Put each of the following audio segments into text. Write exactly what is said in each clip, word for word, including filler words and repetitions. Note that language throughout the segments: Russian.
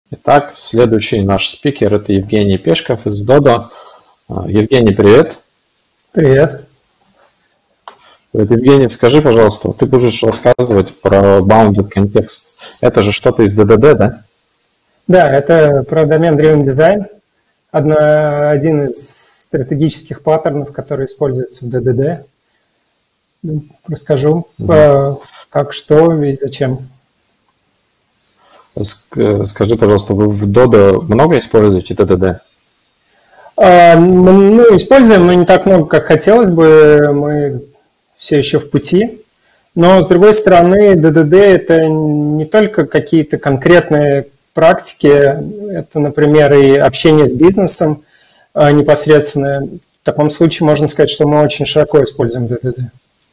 Итак, следующий наш спикер – это Евгений Пешков из Dodo. Евгений, привет. Привет. Привет, Евгений, скажи, пожалуйста, ты будешь рассказывать про Bounded Context. Это же что-то из ди ди ди, да? Да, это про домен-driven design. Одна, один из стратегических паттернов, который используется в ди ди ди. Расскажу, угу. как, что и зачем. Скажи, пожалуйста, вы в Dodo много используете ди ди ди? А, ну, используем, но не так много, как хотелось бы. Мы все еще в пути. Но, с другой стороны, ди ди ди – это не только какие-то конкретные практики. Это, например, и общение с бизнесом непосредственно. В таком случае можно сказать, что мы очень широко используем ди ди ди.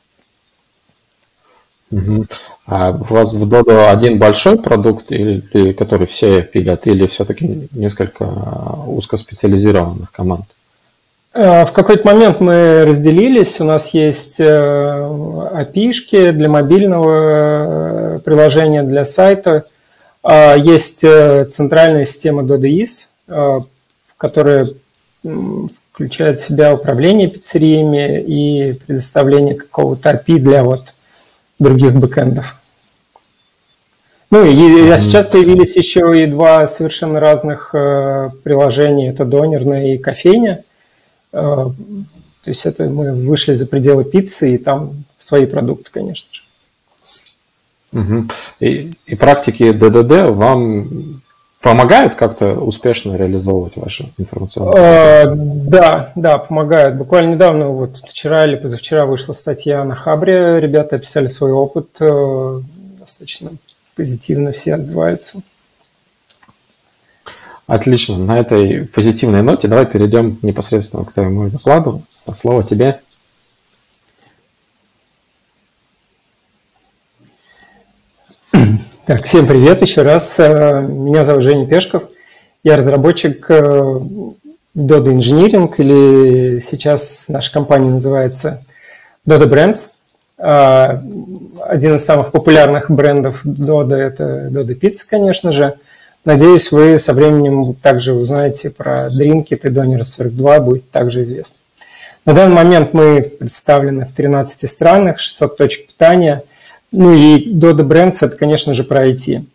Угу. А у вас в Dodo один большой продукт, или, который все пилят, или все-таки несколько узкоспециализированных команд? В какой-то момент мы разделились. У нас есть эй пи ай-шки для мобильного приложения, для сайта. Есть центральная система DodoIS, которая включает в себя управление пиццериями и предоставление какого-то эй пи ай для вот других бэкэндов. Ну и а сейчас появились еще и два совершенно разных э, приложения. Это донерная и кофейня. Э, то есть это мы вышли за пределы пиццы, и там свои продукты, конечно же. Угу. И, и практики ди ди ди вам помогают как-то успешно реализовывать ваши информационные системы? Э, да, да, помогают. Буквально недавно, вот вчера или позавчера вышла статья на Хабре. Ребята описали свой опыт. Э, достаточно позитивно все отзываются. Отлично. На этой позитивной ноте давай перейдем непосредственно к твоему докладу. Слово тебе. Так, всем привет еще раз. Меня зовут Женя Пешков. Я разработчик Dodo Engineering, или сейчас наша компания называется Dodo Brands. Один из самых популярных брендов Dodo – это Dodo Pizza, конечно же. Надеюсь, вы со временем также узнаете про Drinkit и Doner сорок два, будет также известно. На данный момент мы представлены в тринадцати странах, шестьсот точек питания. Ну и Dodo Brands – это, конечно же, про ай ти.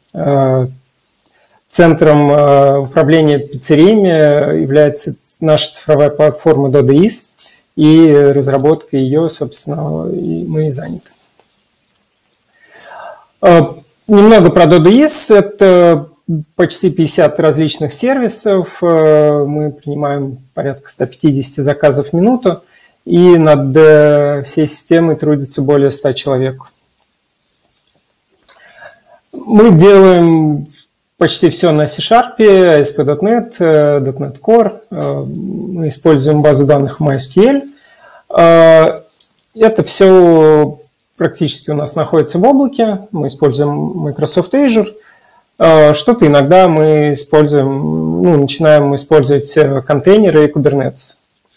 Центром управления пиццериями является наша цифровая платформа DodoIS, и разработка ее, собственно, мы и заняты. Немного про DodoIS. Это почти пятьдесят различных сервисов. Мы принимаем порядка ста пятидесяти заказов в минуту, и над всей системой трудится более ста человек. Мы делаем почти все на C-Sharp, эй эс пи точка нет, точка нет Core. Мы используем базу данных MySQL. Это все практически у нас находится в облаке. Мы используем Microsoft Azure. Что-то иногда мы используем, ну, начинаем использовать контейнеры и Kubernetes.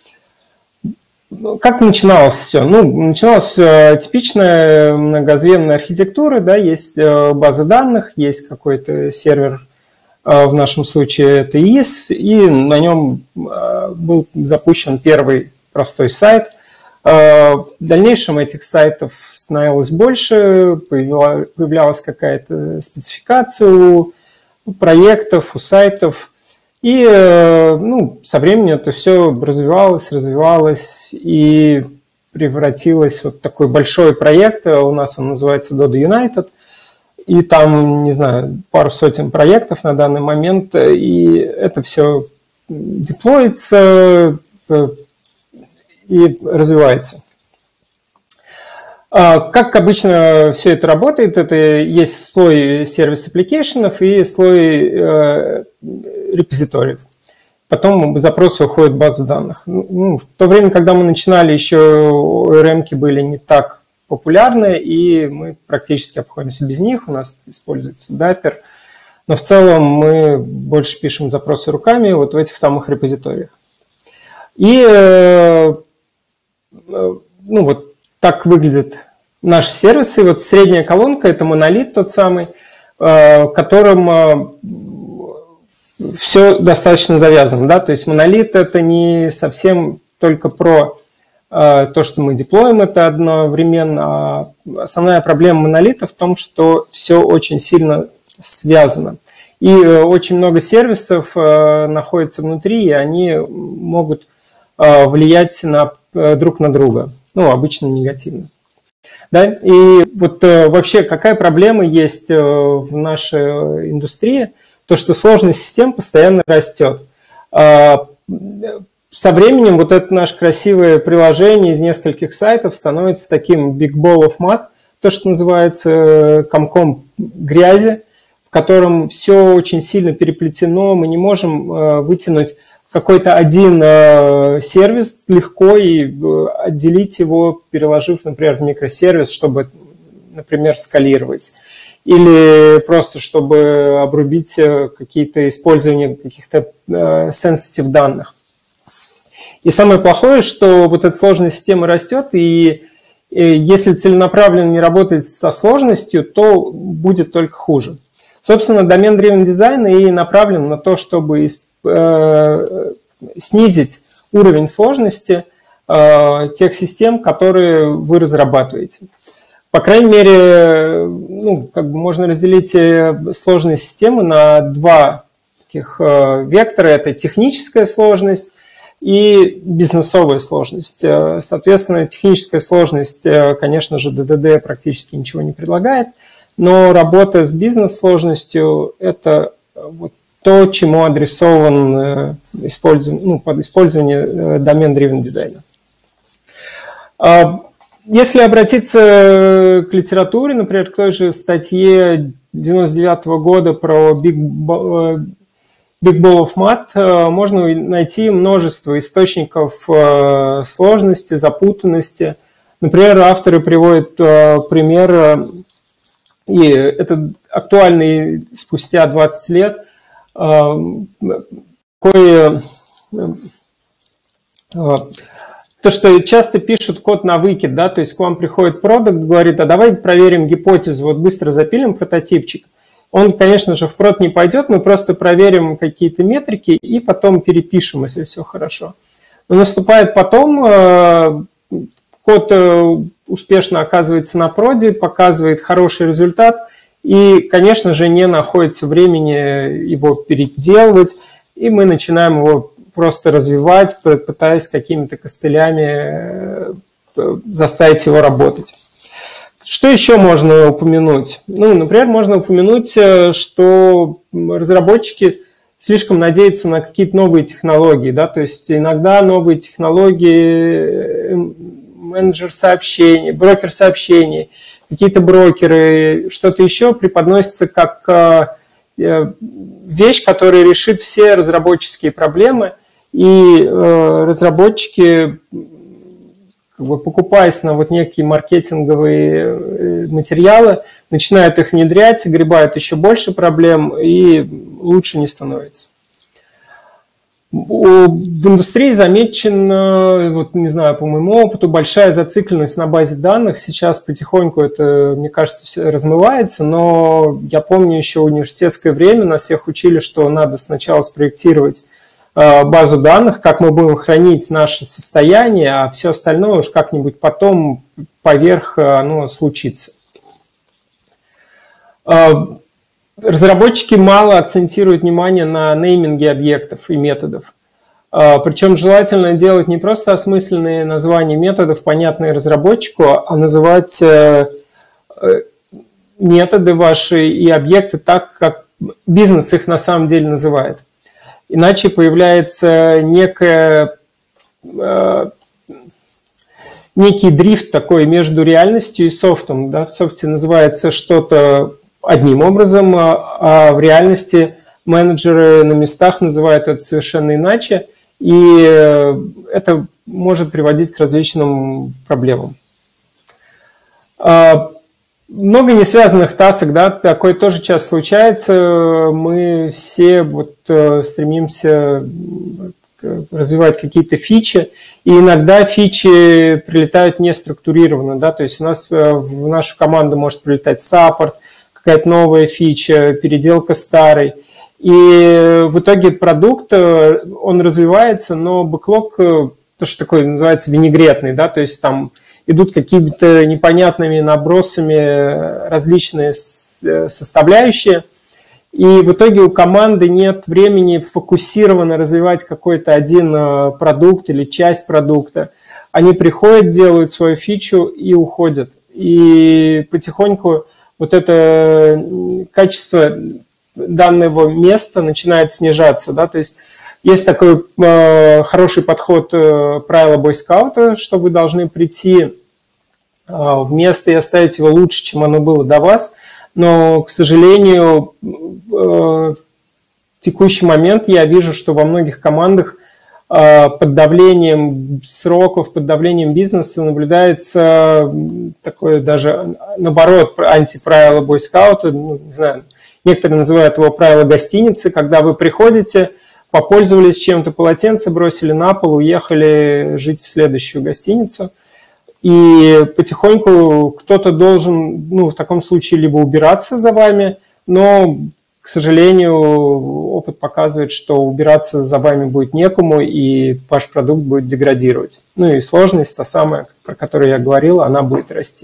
Как начиналось все? Ну, начиналась типичная многозвенная архитектура, да, есть база данных, есть какой-то сервер, в нашем случае это ай эс, и на нем был запущен первый простой сайт. В дальнейшем этих сайтов становилось больше, появлялась какая-то спецификация у проектов, у сайтов. И ну, со временем это все развивалось, развивалось и превратилось в вот такой большой проект. У нас он называется Dodo United. И там, не знаю, пару сотен проектов на данный момент. И это все деплоится и развивается. Как обычно все это работает, это есть слой сервис-аппликейшенов и слой э, репозиториев. Потом запросы уходят в базу данных. Ну, в то время, когда мы начинали, еще о эр эм-ки были не так популярны, и мы практически обходимся без них. У нас используется Dapper. Но в целом мы больше пишем запросы руками вот в этих самых репозиториях. И э, ну, вот так выглядят наши сервисы. Вот средняя колонка – это монолит тот самый, в котором все достаточно завязано, да, то есть монолит это не совсем только про э, то, что мы деплоим это одновременно, а основная проблема монолита в том, что все очень сильно связано. И э, очень много сервисов э, находится внутри, и они могут э, влиять на, э, друг на друга, ну, обычно негативно. Да? И вот э, вообще какая проблема есть э, в нашей индустрии? То, что сложность систем постоянно растет. Со временем вот это наше красивое приложение из нескольких сайтов становится таким big ball of mud, то, что называется комком грязи, в котором все очень сильно переплетено, мы не можем вытянуть какой-то один сервис легко и отделить его, переложив, например, в микросервис, чтобы, например, скалировать. Или просто, чтобы обрубить какие-то использования каких-то sensitive данных. И самое плохое, что вот эта сложность системы растет, и если целенаправленно не работать со сложностью, то будет только хуже. Собственно, domain-driven design и направлен на то, чтобы снизить уровень сложности тех систем, которые вы разрабатываете. По крайней мере, ну, как бы можно разделить сложные системы на два таких вектора. Это техническая сложность и бизнесовая сложность. Соответственно, техническая сложность, конечно же, ди ди ди практически ничего не предлагает, но работа с бизнес-сложностью – это вот то, чему адресован использование, ну, под использование domain-driven дизайна. Если обратиться к литературе, например, к той же статье девяносто девятого года про Big Ball of Mud, можно найти множество источников сложности, запутанности. Например, авторы приводят пример, и это актуальный спустя двадцать лет, такой... То, что часто пишут код на выкид, да, то есть к вам приходит продакт, говорит, а давай проверим гипотезу, вот быстро запилим прототипчик. Он, конечно же, в прод не пойдет, мы просто проверим какие-то метрики и потом перепишем, если все хорошо. Но наступает потом, код успешно оказывается на проде, показывает хороший результат, и, конечно же, не находится времени его переделывать, и мы начинаем его просто развивать, пытаясь какими-то костылями заставить его работать. Что еще можно упомянуть? Ну, например, можно упомянуть, что разработчики слишком надеются на какие-то новые технологии, да, то есть иногда новые технологии, менеджер сообщений, брокер сообщений, какие-то брокеры, что-то еще преподносятся как вещь, которая решит все разработческие проблемы, и э, разработчики, как бы, покупаясь на вот некие маркетинговые материалы, начинают их внедрять, огребают еще больше проблем, и лучше не становится. В индустрии замечена, вот, не знаю, по моему опыту, большая зацикленность на базе данных. Сейчас потихоньку это, мне кажется, все размывается, но я помню еще в университетское время нас всех учили, что надо сначала спроектировать э, базу данных, как мы будем хранить наше состояние, а все остальное уж как-нибудь потом поверх оно случится. Разработчики мало акцентируют внимание на нейминге объектов и методов. Причем желательно делать не просто осмысленные названия методов, понятные разработчику, а называть методы ваши и объекты так, как бизнес их на самом деле называет. Иначе появляется некая, некий дрифт такой между реальностью и софтом. Да? В софте называется что-то одним образом, а в реальности менеджеры на местах называют это совершенно иначе, и это может приводить к различным проблемам. Много несвязанных тасок, да, такое тоже часто случается. Мы все вот стремимся развивать какие-то фичи, и иногда фичи прилетают неструктурированно, да, то есть у нас в нашу команду может прилетать саппорт, какая-то новая фича, переделка старой. И в итоге продукт, он развивается, но бэклог, то, что такое называется винегретный, да, то есть там идут какими-то непонятными набросами различные составляющие, и в итоге у команды нет времени фокусированно развивать какой-то один продукт или часть продукта. Они приходят, делают свою фичу и уходят. И потихоньку вот это качество данного места начинает снижаться. Да? То есть есть такой э, хороший подход э, правила бойскаута, что вы должны прийти э, в место и оставить его лучше, чем оно было до вас. Но, к сожалению, в текущий момент я вижу, что во многих командах под давлением сроков, под давлением бизнеса наблюдается такое даже, наоборот, антиправило бойскаута, ну, не знаю, некоторые называют его правило гостиницы, когда вы приходите, попользовались чем-то, полотенце бросили на пол, уехали жить в следующую гостиницу. И потихоньку кто-то должен, ну, в таком случае, либо убираться за вами, но, к сожалению, опыт показывает, что убираться за вами будет некому, и ваш продукт будет деградировать. Ну и сложность, та самая, про которую я говорил, она будет расти.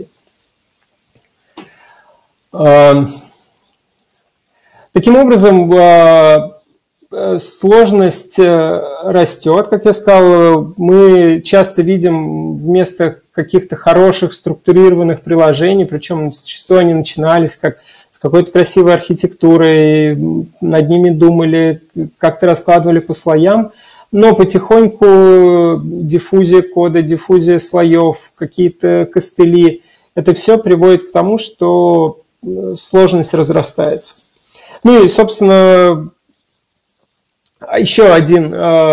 Таким образом, сложность растет, как я сказал. Мы часто видим вместо каких-то хороших структурированных приложений, причем зачастую они начинались как с какой-то красивой архитектурой, над ними думали, как-то раскладывали по слоям, но потихоньку диффузия кода, диффузия слоев, какие-то костыли, это все приводит к тому, что сложность разрастается. Ну и, собственно, еще один,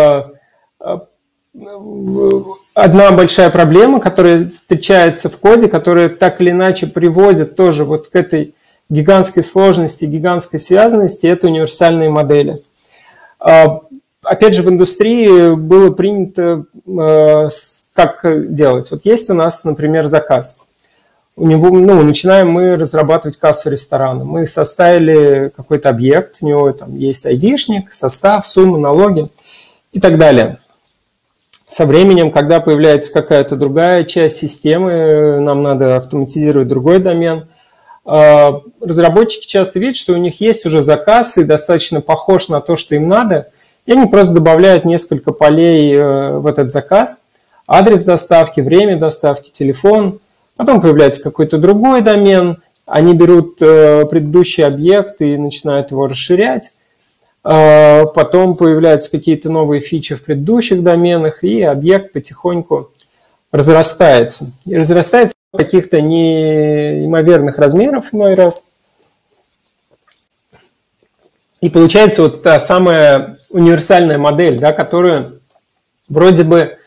одна большая проблема, которая встречается в коде, которая так или иначе приводит тоже вот к этой гигантской сложности, гигантской связанности, это универсальные модели. Опять же, в индустрии было принято, как делать. Вот есть у нас, например, заказ. У него, ну, начинаем мы разрабатывать кассу ресторана. Мы составили какой-то объект, у него там есть айдишник, состав, сумма, налоги и так далее. Со временем, когда появляется какая-то другая часть системы, нам надо автоматизировать другой домен, разработчики часто видят, что у них есть уже заказ и достаточно похож на то, что им надо, и они просто добавляют несколько полей в этот заказ, адрес доставки, время доставки, телефон. Потом появляется какой-то другой домен, они берут э, предыдущий объект и начинают его расширять. Э, потом появляются какие-то новые фичи в предыдущих доменах, и объект потихоньку разрастается. И разрастается до каких-то неимоверных размеров иной раз. И получается вот та самая универсальная модель, да, которая вроде бы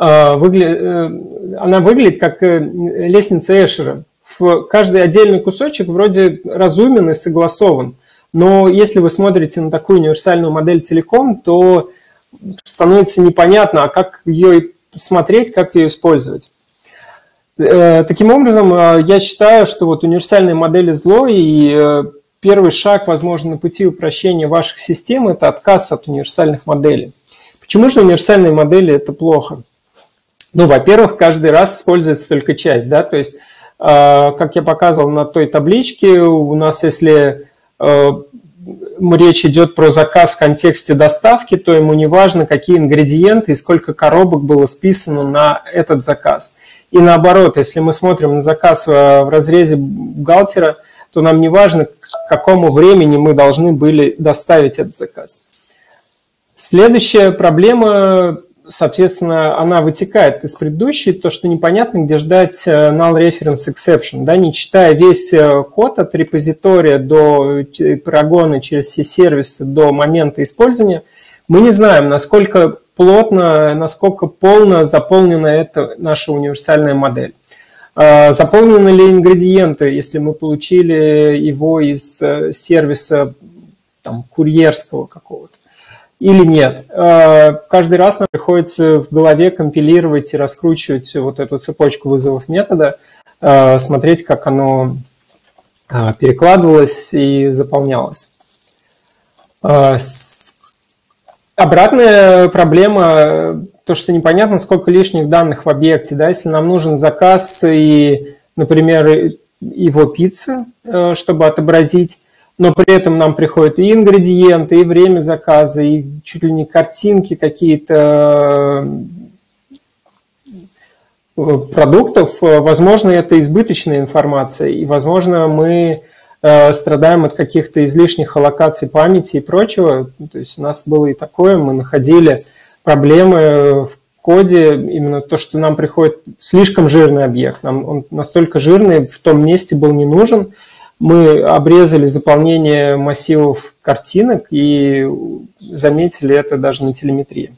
она выглядит как лестница Эшера. В каждый отдельный кусочек вроде разумен и согласован. Но если вы смотрите на такую универсальную модель целиком, то становится непонятно, а как ее смотреть, как ее использовать. Таким образом, я считаю, что вот универсальные модели зло, и первый шаг, возможно, на пути упрощения ваших систем – это отказ от универсальных моделей. Почему же универсальные модели – это плохо? Ну, во-первых, каждый раз используется только часть, да, то есть, э, как я показывал на той табличке, у нас, если э, речь идет про заказ в контексте доставки, то ему не важно, какие ингредиенты и сколько коробок было списано на этот заказ. И наоборот, если мы смотрим на заказ в, в разрезе бухгалтера, то нам не важно, к какому времени мы должны были доставить этот заказ. Следующая проблема, соответственно, она вытекает из предыдущей, то, что непонятно, где ждать null reference exception, да, не читая весь код от репозитория до прогона через все сервисы до момента использования, мы не знаем, насколько плотно, насколько полно заполнена эта наша универсальная модель. Заполнены ли ингредиенты, если мы получили его из сервиса там, курьерского какого-то, или нет. Каждый раз нам приходится в голове компилировать и раскручивать вот эту цепочку вызовов метода, смотреть, как оно перекладывалось и заполнялось. Обратная проблема, то, что непонятно, сколько лишних данных в объекте. Да? Если нам нужен заказ и, например, его пиццы, чтобы отобразить, но при этом нам приходят и ингредиенты, и время заказа, и чуть ли не картинки какие-то продуктов, возможно, это избыточная информация, и, возможно, мы страдаем от каких-то излишних аллокаций памяти и прочего. То есть у нас было и такое, мы находили проблемы в коде, именно то, что нам приходит слишком жирный объект, нам он настолько жирный, в том месте был не нужен. Мы обрезали заполнение массивов картинок и заметили это даже на телеметрии.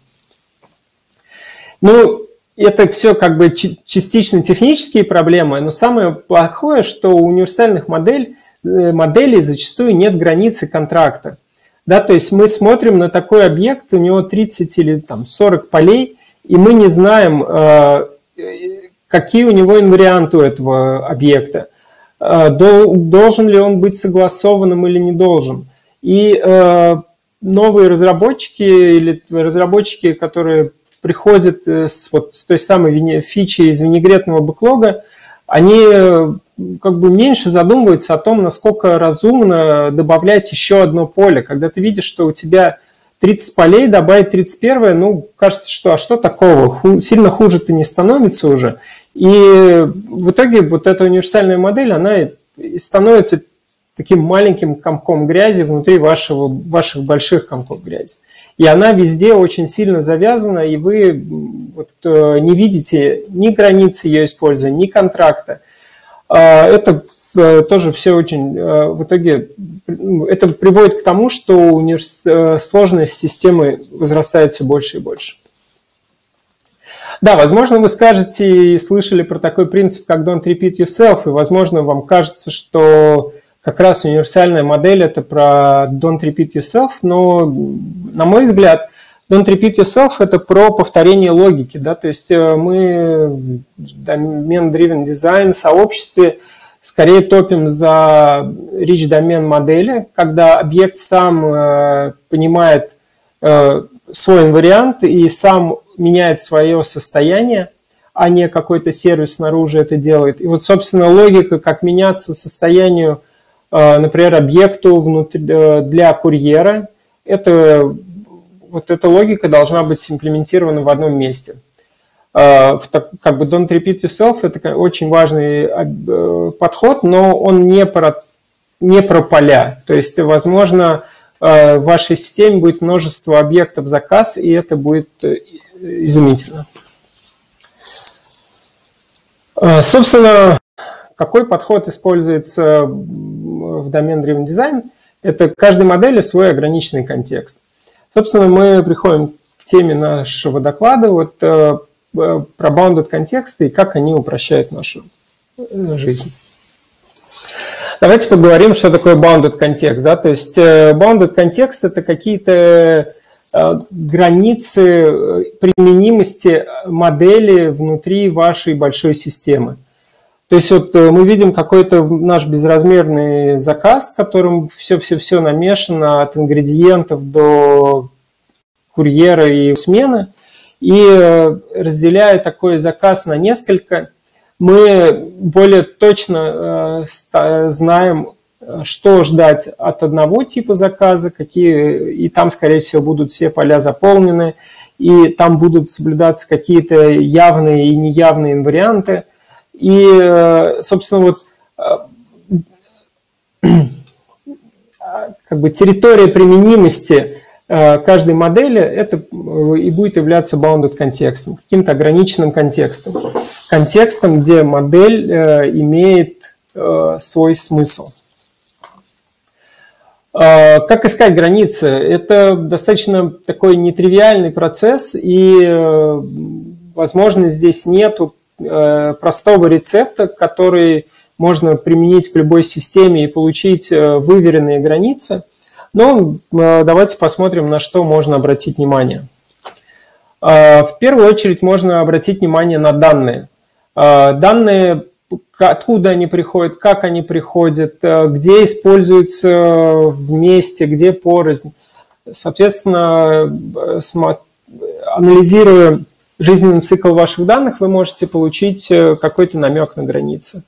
Ну, это все как бы частично технические проблемы, но самое плохое, что у универсальных моделей моделей зачастую нет границы контракта. Да, то есть мы смотрим на такой объект, у него тридцать или там, сорок полей, и мы не знаем, э, какие у него инварианты у этого объекта. Э, должен ли он быть согласованным или не должен. И э, новые разработчики или разработчики, которые приходят с, вот, с той самой фичи из винегретного бэклога, они как бы меньше задумываются о том, насколько разумно добавлять еще одно поле. Когда ты видишь, что у тебя тридцать полей, добавить тридцать первое, ну, кажется, что а что такого? Ху, сильно хуже-то не становится уже. И в итоге вот эта универсальная модель, она становится таким маленьким комком грязи внутри вашего, ваших больших комков грязи. И она везде очень сильно завязана, и вы вот, не видите ни границы ее использования, ни контракта. Это тоже все очень, в итоге, это приводит к тому, что универс... сложность системы возрастает все больше и больше. Да, возможно, вы скажете и слышали про такой принцип, как don't repeat yourself, и, возможно, вам кажется, что как раз универсальная модель – это про don't repeat yourself, но, на мой взгляд, don't repeat yourself – это про повторение логики. Да? То есть мы в domain-driven design сообществе скорее топим за rich domain модели, когда объект сам э, понимает э, свой инвариант и сам меняет свое состояние, а не какой-то сервис снаружи это делает. И вот, собственно, логика, как меняться состоянию, например, объекту внутри, для курьера, это, вот эта логика должна быть имплементирована в одном месте. Как бы don't repeat yourself – это очень важный подход, но он не про, не про поля. То есть, возможно, в вашей системе будет множество объектов заказ, и это будет изумительно. Собственно, какой подход используется в domain-driven design? Это каждой модели свой ограниченный контекст. Собственно, мы приходим к теме нашего доклада вот, про bounded контексты и как они упрощают нашу жизнь. Давайте поговорим, что такое bounded контекст. Да? То есть bounded контекст – это какие-то границы применимости модели внутри вашей большой системы. То есть вот мы видим какой-то наш безразмерный заказ, в котором все-все-все намешано от ингредиентов до курьера и смены. И разделяя такой заказ на несколько, мы более точно знаем, что ждать от одного типа заказа, какие, и там, скорее всего, будут все поля заполнены, и там будут соблюдаться какие-то явные и неявные инварианты. И, собственно, вот как бы территория применимости каждой модели это и будет являться bounded контекстом, каким-то ограниченным контекстом. Контекстом, где модель имеет свой смысл. Как искать границы? Это достаточно такой нетривиальный процесс, и, возможно, здесь нет простого рецепта, который можно применить к любой системе и получить выверенные границы. Но давайте посмотрим, на что можно обратить внимание. В первую очередь можно обратить внимание на данные. Данные, откуда они приходят, как они приходят, где используются вместе, где порознь. Соответственно, анализируя жизненный цикл ваших данных, вы можете получить какой-то намек на границы.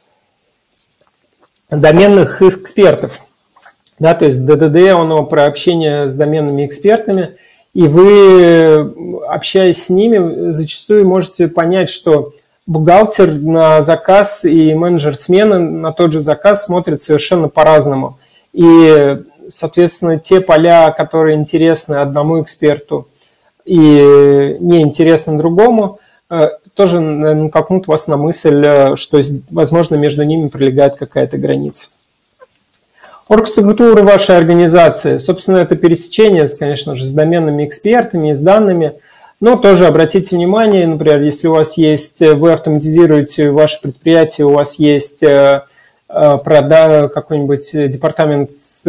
Доменных экспертов. Да, то есть ди ди ди, оно про общение с доменными экспертами, и вы, общаясь с ними, зачастую можете понять, что бухгалтер на заказ и менеджер смены на тот же заказ смотрят совершенно по-разному. И, соответственно, те поля, которые интересны одному эксперту и неинтересны другому, тоже натолкнут вас на мысль, что, возможно, между ними пролегает какая-то граница. Оргструктура вашей организации, собственно, это пересечение, конечно же, с доменными экспертами и с данными, но тоже обратите внимание, например, если у вас есть, вы автоматизируете ваше предприятие, у вас есть прода, какой-нибудь департамент,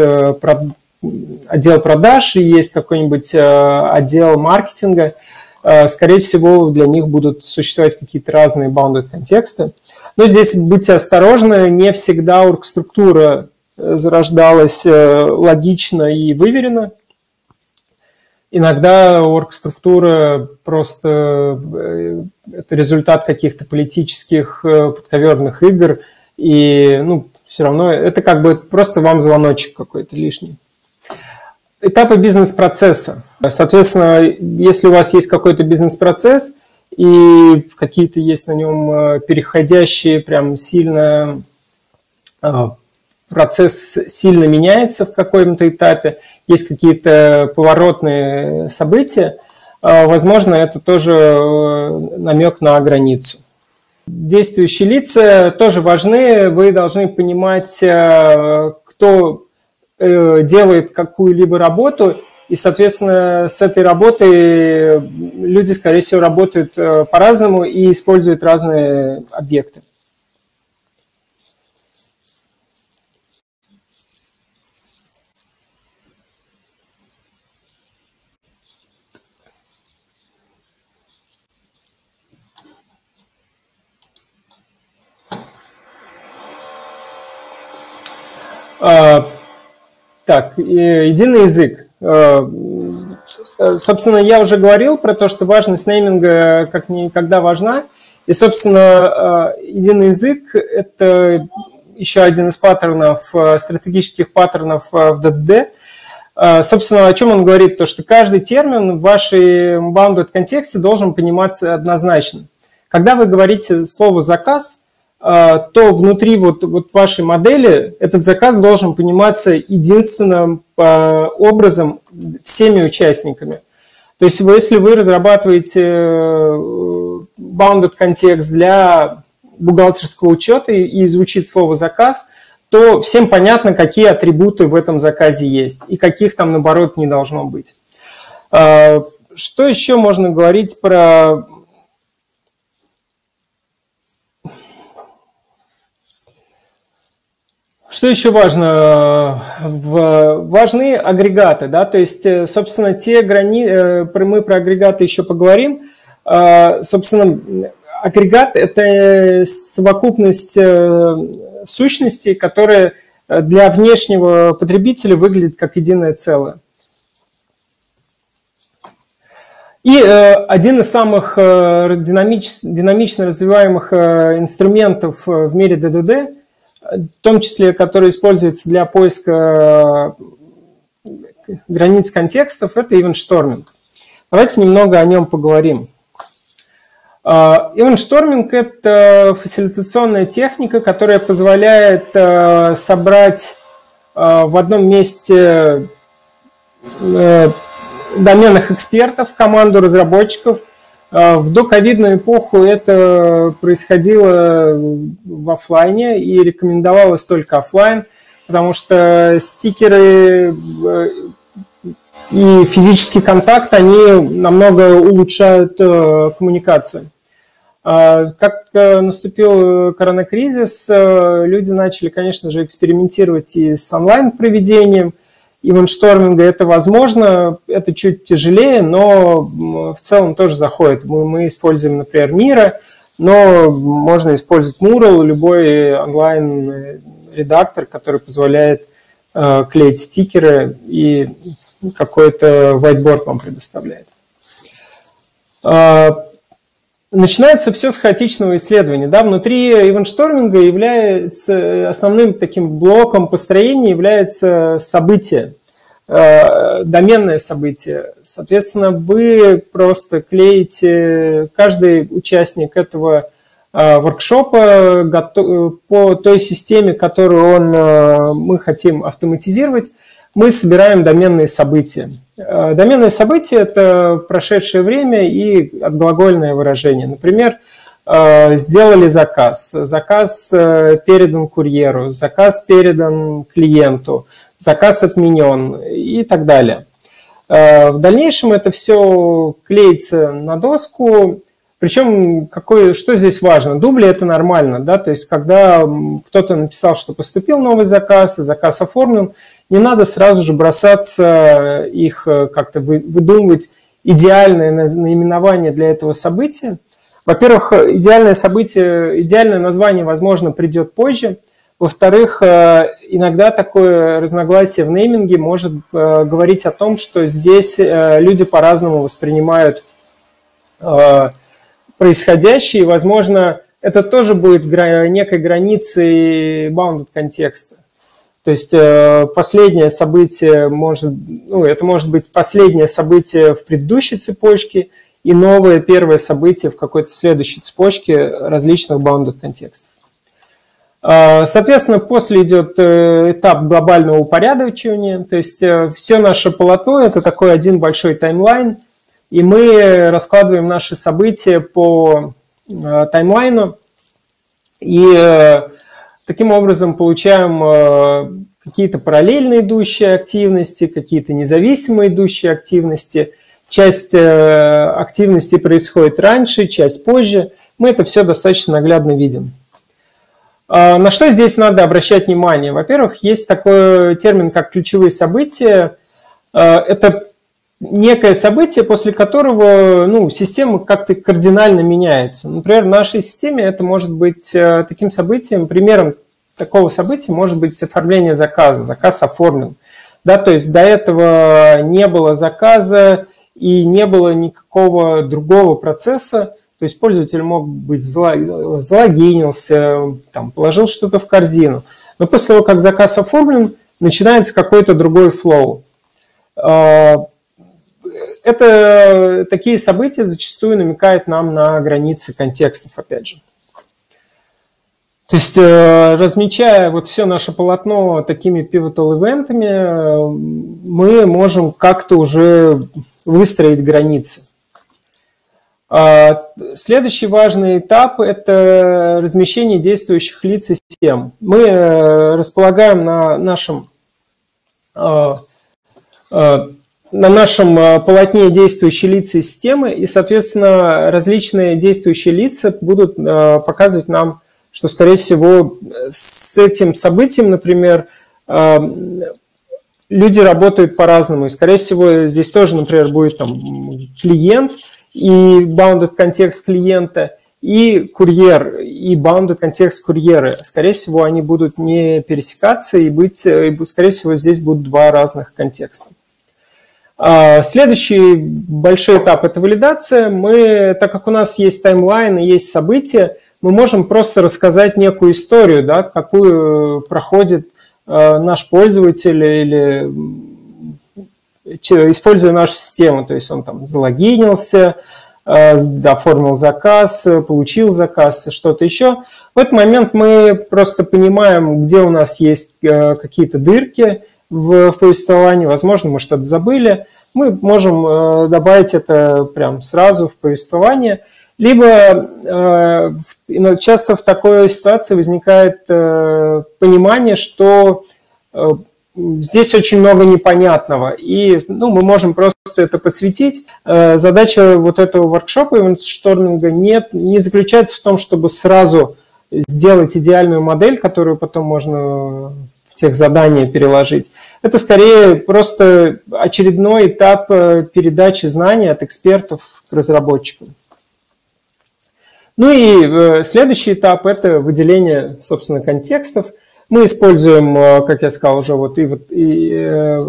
отдел продаж и есть какой-нибудь отдел маркетинга, скорее всего, для них будут существовать какие-то разные bounded контексты. Но здесь будьте осторожны, не всегда оргструктура зарождалась логично и выверенно. Иногда оргструктура просто это результат каких-то политических подковерных игр, и ну, все равно это как бы просто вам звоночек какой-то лишний. Этапы бизнес-процесса. Соответственно, если у вас есть какой-то бизнес-процесс, и какие-то есть на нем переходящие прям сильно... процесс сильно меняется в каком-то этапе, есть какие-то поворотные события, возможно, это тоже намек на границу. Действующие лица тоже важны, вы должны понимать, кто делает какую-либо работу, и, соответственно, с этой работой люди, скорее всего, работают по-разному и используют разные объекты. Так, единый язык. Собственно, я уже говорил про то, что важность нейминга как никогда важна. И, собственно, единый язык – это еще один из паттернов, стратегических паттернов в ди ди ди. Собственно, о чем он говорит? То, что каждый термин в вашем bounded контексте должен пониматься однозначно. Когда вы говорите слово «заказ», то внутри вот, вот вашей модели этот заказ должен пониматься единственным образом всеми участниками. То есть вы, если вы разрабатываете bounded контекст для бухгалтерского учета и звучит слово «заказ», то всем понятно, какие атрибуты в этом заказе есть и каких там, наоборот, не должно быть. Что еще можно говорить про... Что еще важно? Важны агрегаты, да, то есть, собственно, те грани... мы про агрегаты еще поговорим. Собственно, агрегат – это совокупность сущностей, которые для внешнего потребителя выглядят как единое целое. И один из самых динамич... динамично развиваемых инструментов в мире ди ди ди, в том числе, который используется для поиска границ контекстов, это ивент-шторминг. Давайте немного о нем поговорим. Ивент-шторминг – это фасилитационная техника, которая позволяет собрать в одном месте доменных экспертов, команду разработчиков. В доковидную эпоху это происходило в офлайне и рекомендовалось только офлайн, потому что стикеры и физический контакт, они намного улучшают коммуникацию. Как наступил коронакризис, люди начали, конечно же, экспериментировать и с онлайн-проведением ивент-шторминга. Это возможно, это чуть тяжелее, но в целом тоже заходит. Мы, мы используем, например, Miro, но можно использовать Mural, любой онлайн-редактор, который позволяет э, клеить стикеры и какой-то whiteboard вам предоставляет. Начинается все с хаотичного исследования. Да? Внутри ивентшторминга является основным таким блоком построения является событие, доменное событие. Соответственно, вы просто клеите, каждый участник этого воркшопа по той системе, которую он, мы хотим автоматизировать, мы собираем доменные события. Доменные события – это прошедшее время и отглагольное выражение. Например, сделали заказ, заказ передан курьеру, заказ передан клиенту, заказ отменен и так далее. В дальнейшем это все клеится на доску. Причем, какое, что здесь важно? Дубли – это нормально, да, то есть, когда кто-то написал, что поступил новый заказ, и заказ оформлен, не надо сразу же бросаться их как-то выдумывать идеальное наименование для этого события. Во-первых, идеальное событие, идеальное название, возможно, придет позже. Во-вторых, иногда такое разногласие в нейминге может говорить о том, что здесь люди по-разному воспринимают происходящее, и, возможно, это тоже будет некой границей bounded контекста. То есть последнее событие может, ну, это может быть последнее событие в предыдущей цепочке и новое первое событие в какой-то следующей цепочке различных bounded контекстов. Соответственно, после идет этап глобального упорядочивания, то есть все наше полотно – это такой один большой таймлайн, и мы раскладываем наши события по таймлайну, и таким образом получаем какие-то параллельно идущие активности, какие-то независимо идущие активности. Часть активности происходит раньше, часть позже. Мы это все достаточно наглядно видим. На что здесь надо обращать внимание? Во-первых, есть такой термин, как ключевые события. Это некое событие, после которого ну, система как-то кардинально меняется. Например, в нашей системе это может быть таким событием, примером такого события может быть оформление заказа. Заказ оформлен. Да, то есть до этого не было заказа и не было никакого другого процесса. То есть пользователь мог быть залогинился, там, положил что-то в корзину. Но после того, как заказ оформлен, начинается какой-то другой флоу. Это, такие события зачастую намекают нам на границы контекстов, опять же. То есть, размечая вот все наше полотно такими pivotal-ивентами, мы можем как-то уже выстроить границы. Следующий важный этап – это размещение действующих лиц и систем. Мы располагаем на нашем, на нашем полотне действующие лица и системы, и, соответственно, различные действующие лица будут показывать нам, что, скорее всего, с этим событием, например, люди работают по-разному. И, скорее всего, здесь тоже, например, будет там клиент и bounded контекст клиента, и курьер, и bounded контекст курьера. Скорее всего, они будут не пересекаться, и, быть, и скорее всего, здесь будут два разных контекста. Следующий большой этап – это валидация. Мы, так как у нас есть таймлайн и есть события, мы можем просто рассказать некую историю, да, какую проходит наш пользователь или используя нашу систему. То есть он там залогинился, оформил заказ, получил заказ, что-то еще. В этот момент мы просто понимаем, где у нас есть какие-то дырки в повествовании, возможно, мы что-то забыли. Мы можем добавить это прям сразу в повествование. Либо часто в такой ситуации возникает понимание, что здесь очень много непонятного, и ну, мы можем просто это подсветить. Задача вот этого воркшопа ивентшторминга не, не заключается в том, чтобы сразу сделать идеальную модель, которую потом можно в тех задания переложить. Это скорее просто очередной этап передачи знаний от экспертов к разработчикам. Ну и следующий этап – это выделение, собственно, контекстов. Мы используем, как я сказал уже, вот и, и,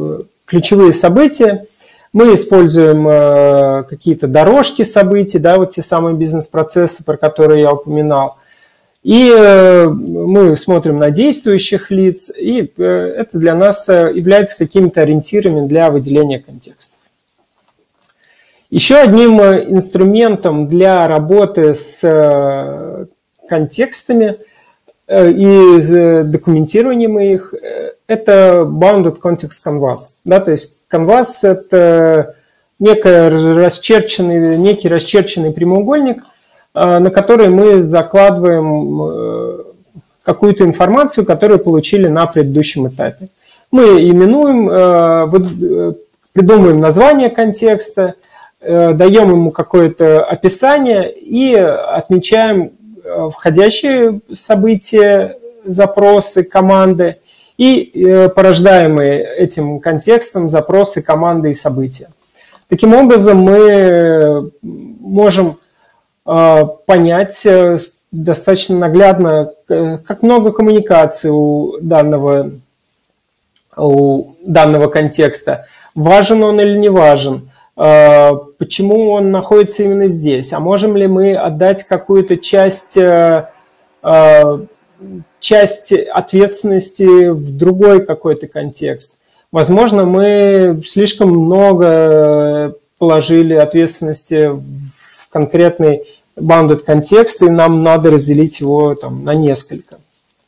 ключевые события. Мы используем э, какие-то дорожки событий, да, вот те самые бизнес-процессы, про которые я упоминал. И э, мы смотрим на действующих лиц, и э, это для нас является какими-то ориентирами для выделения контекста. Еще одним инструментом для работы с контекстами и документированием их это Bounded Context Canvas. Да, то есть Canvas – это некий расчерченный, некий расчерченный прямоугольник, на который мы закладываем какую-то информацию, которую получили на предыдущем этапе. Мы именуем, придумываем название контекста, даем ему какое-то описание и отмечаем входящие события, запросы, команды и порождаемые этим контекстом запросы, команды и события. Таким образом, мы можем понять достаточно наглядно, как много коммуникаций у данного, у данного контекста, важен он или не важен, почему он находится именно здесь, а можем ли мы отдать какую-то часть, часть ответственности в другой какой-то контекст. Возможно, мы слишком много положили ответственности в конкретный bounded контекст, и нам надо разделить его там, на несколько.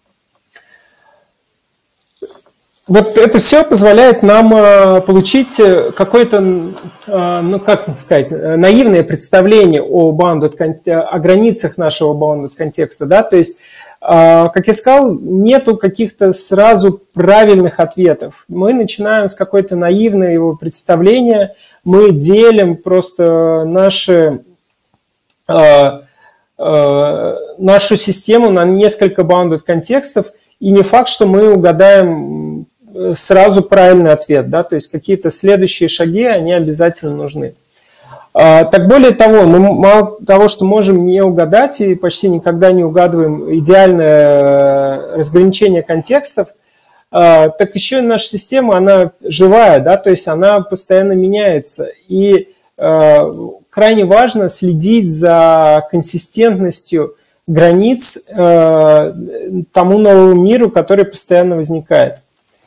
Вот это все позволяет нам получить какое-то, ну как сказать, наивное представление о, bounded, о границах нашего bounded контекста. Да? То есть, как я сказал, нету каких-то сразу правильных ответов. Мы начинаем с какой-то наивного его представления, мы делим просто наши, нашу систему на несколько bounded контекстов, и не факт, что мы угадаем сразу правильный ответ, да, то есть какие-то следующие шаги, они обязательно нужны. Так более того, мы мало того, что можем не угадать и почти никогда не угадываем идеальное разграничение контекстов, так еще и наша система, она живая, да, то есть она постоянно меняется. И крайне важно следить за консистентностью границ тому новому миру, который постоянно возникает.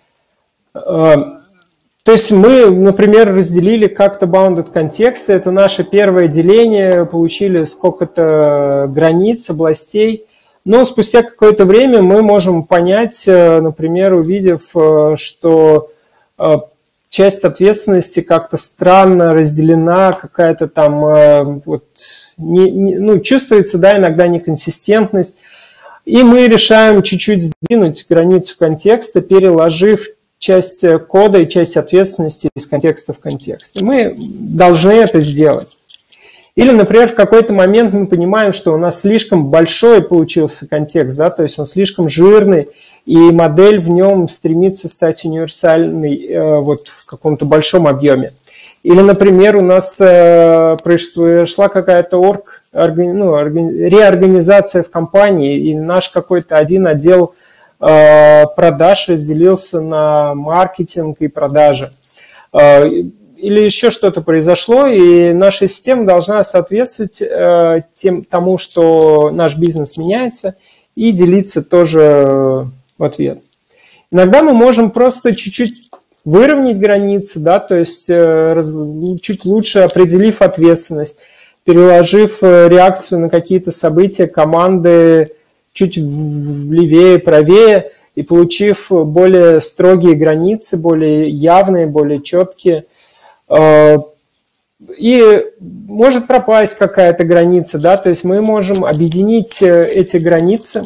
То есть мы, например, разделили как-то bounded контексты, это наше первое деление, получили сколько-то границ, областей, но спустя какое-то время мы можем понять, например, увидев, что часть ответственности как-то странно разделена, какая-то там, вот, не, не, ну, чувствуется, да, иногда неконсистентность, и мы решаем чуть-чуть сдвинуть границу контекста, переложив часть кода и часть ответственности из контекста в контекст. И мы должны это сделать. Или, например, в какой-то момент мы понимаем, что у нас слишком большой получился контекст, да, то есть он слишком жирный, и модель в нем стремится стать универсальной э, вот в каком-то большом объеме. Или, например, у нас э, произошла какая-то орг, органи, ну, органи, реорганизация в компании, и наш какой-то один отдел продаж разделился на маркетинг и продажи. Или еще что-то произошло, и наша система должна соответствовать тем, тому, что наш бизнес меняется, и делиться тоже в ответ. Иногда мы можем просто чуть-чуть выровнять границы, да, то есть чуть лучше определив ответственность, переложив реакцию на какие-то события команды чуть левее, правее, и получив более строгие границы, более явные, более четкие. И может пропасть какая-то граница, да, то есть мы можем объединить эти границы.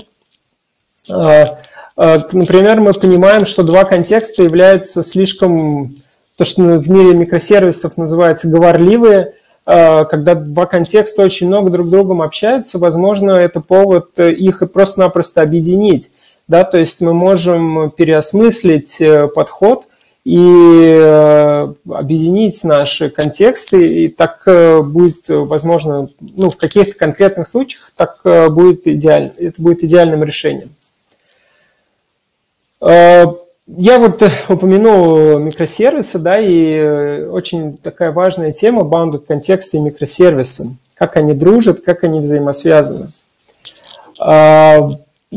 Например, мы понимаем, что два контекста являются слишком, то, что в мире микросервисов называется говорливые. Когда два контекста очень много друг с другом общаются, возможно, это повод их просто-напросто объединить. Да? То есть мы можем переосмыслить подход и объединить наши контексты, и так будет, возможно, ну, в каких-то конкретных случаях так будет идеально, это будет идеальным решением. Я вот упомянул микросервисы, да, и очень такая важная тема bounded контексты и микросервисы. Как они дружат, как они взаимосвязаны. На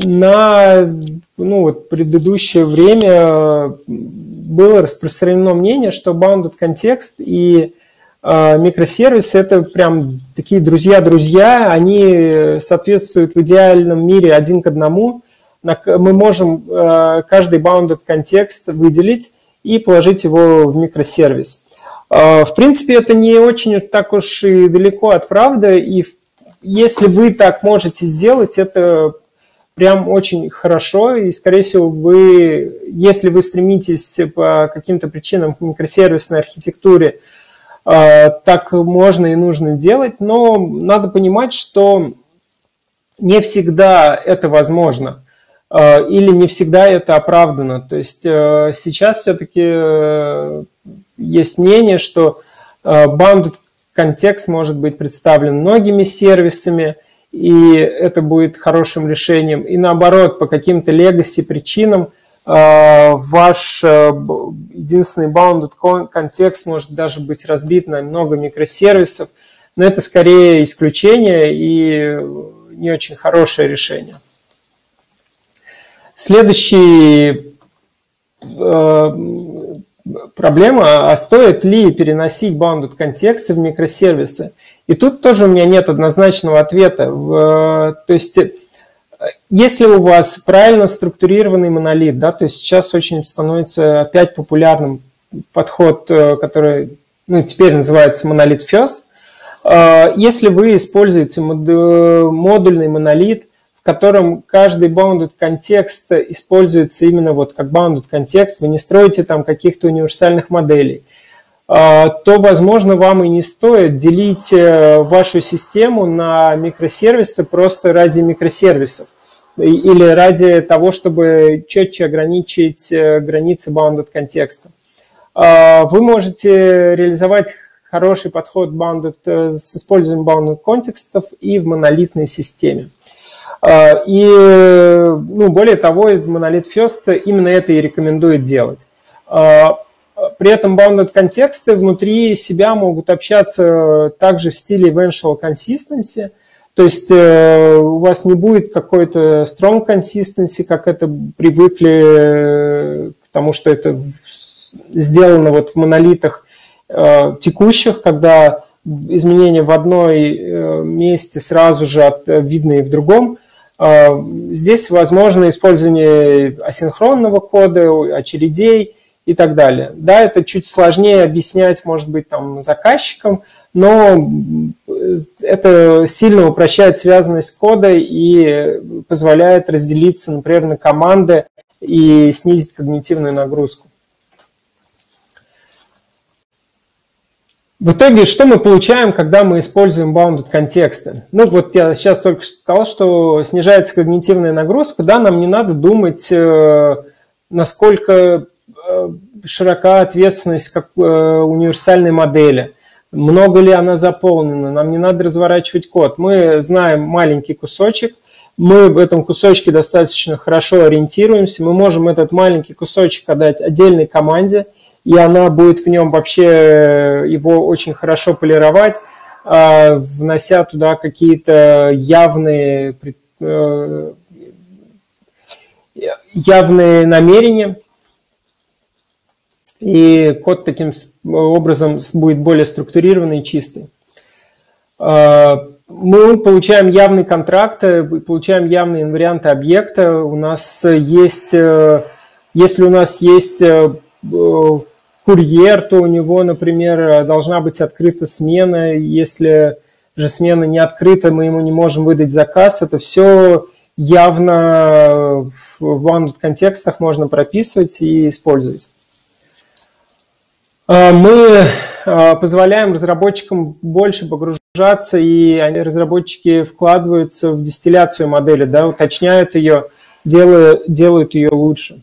ну, вот, предыдущее время было распространено мнение, что bounded контекст и микросервисы – это прям такие друзья-друзья, они соответствуют в идеальном мире один к одному. Мы можем каждый bounded контекст выделить и положить его в микросервис. В принципе, это не очень так уж и далеко от правды, и если вы так можете сделать, это прям очень хорошо, и, скорее всего, вы, если вы стремитесь по каким-то причинам к микросервисной архитектуре, так можно и нужно делать, но надо понимать, что не всегда это возможно. Или не всегда это оправдано. То есть сейчас все-таки есть мнение, что bounded контекст может быть представлен многими сервисами, и это будет хорошим решением. И наоборот, по каким-то legacy причинам ваш единственный bounded контекст может даже быть разбит на много микросервисов, но это скорее исключение и не очень хорошее решение. Следующая э, проблема, а стоит ли переносить bounded контексты в микросервисы? И тут тоже у меня нет однозначного ответа. В, то есть, если у вас правильно структурированный монолит, да, то есть сейчас очень становится опять популярным подход, который ну, теперь называется monolith first. Э, если вы используете модульный монолит, в котором каждый bounded контекст используется именно вот как bounded контекст, вы не строите там каких-то универсальных моделей, то, возможно, вам и не стоит делить вашу систему на микросервисы просто ради микросервисов или ради того, чтобы четче ограничить границы bounded контекста. Вы можете реализовать хороший подход bounded, с использованием bounded контекстов и в монолитной системе. И, ну, более того, Monolith First именно это и рекомендует делать. При этом bounded контексты внутри себя могут общаться также в стиле eventual consistency, то есть у вас не будет какой-то strong consistency, как это привыкли к тому, что это сделано вот в монолитах текущих, когда изменения в одной месте сразу же видны и в другом. Здесь возможно использование асинхронного кода, очередей и так далее. Да, это чуть сложнее объяснять, может быть, там, заказчикам, но это сильно упрощает связанность кода и позволяет разделиться, например, на команды и снизить когнитивную нагрузку. В итоге, что мы получаем, когда мы используем bounded контексты? Ну, вот я сейчас только что сказал, что снижается когнитивная нагрузка, да, нам не надо думать, насколько широка ответственность как универсальной модели, много ли она заполнена, нам не надо разворачивать код. Мы знаем маленький кусочек, мы в этом кусочке достаточно хорошо ориентируемся, мы можем этот маленький кусочек отдать отдельной команде, и она будет в нем вообще его очень хорошо полировать, внося туда какие-то явные, явные намерения. И код таким образом будет более структурированный и чистый. Мы получаем явные контракты, получаем явные инварианты объекта. У нас есть, если у нас есть курьер, то у него, например, должна быть открыта смена. Если же смена не открыта, мы ему не можем выдать заказ. Это все явно в bounded контекстах можно прописывать и использовать. Мы позволяем разработчикам больше погружаться, и разработчики вкладываются в дистилляцию модели, да, уточняют ее, делают, делают ее лучше.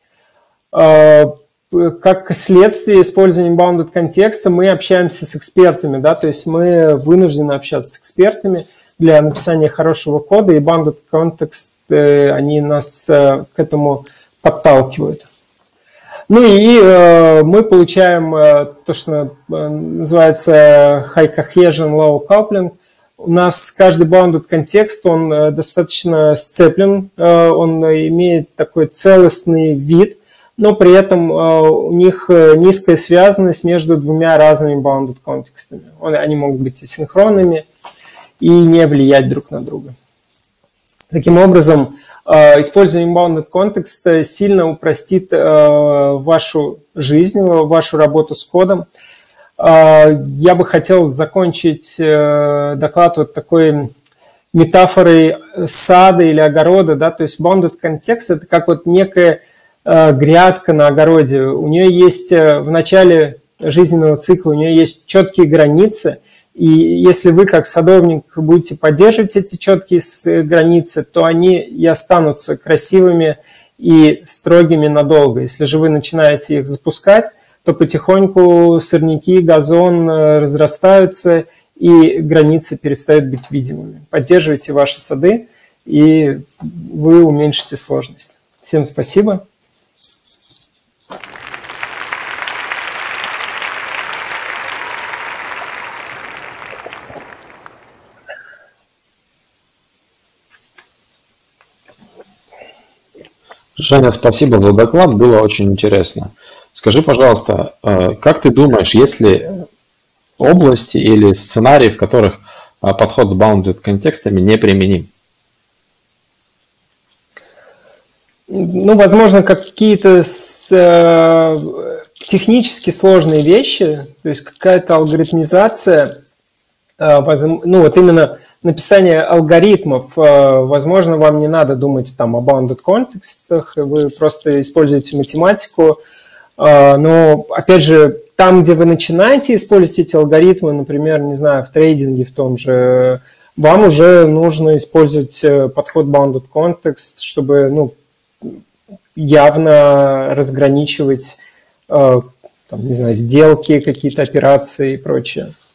Как следствие использования bounded контекста мы общаемся с экспертами, да, то есть мы вынуждены общаться с экспертами для написания хорошего кода, и bounded контекст, они нас к этому подталкивают. Ну и э, мы получаем э, то, что э, называется high cohesion, low coupling. У нас каждый bounded контекст, он э, достаточно сцеплен, э, он имеет такой целостный вид, но при этом э, у них низкая связанность между двумя разными bounded контекстами. Они могут быть асинхронными и не влиять друг на друга. Таким образом, использование bounded context сильно упростит вашу жизнь, вашу работу с кодом. Я бы хотел закончить доклад вот такой метафорой сада или огорода, да, то есть bounded context – это как вот некая грядка на огороде. У нее есть в начале жизненного цикла, у нее есть четкие границы, и если вы, как садовник, будете поддерживать эти четкие границы, то они и останутся красивыми и строгими надолго. Если же вы начинаете их запускать, то потихоньку сорняки, газон разрастаются, и границы перестают быть видимыми. Поддерживайте ваши сады, и вы уменьшите сложность. Всем спасибо. Женя, спасибо за доклад, было очень интересно. Скажи, пожалуйста, как ты думаешь, есть ли области или сценарии, в которых подход с bounded контекстами не применим? Ну, возможно, какие-то с, э, технически сложные вещи, то есть какая-то алгоритмизация, э, возможно, ну вот именно написание алгоритмов, э, возможно, вам не надо думать там о bounded контекстах, вы просто используете математику, э, но, опять же, там, где вы начинаете использовать эти алгоритмы, например, не знаю, в трейдинге в том же, вам уже нужно использовать подход bounded context, чтобы, ну, явно разграничивать, э, там, не знаю, сделки, какие-то операции и прочее.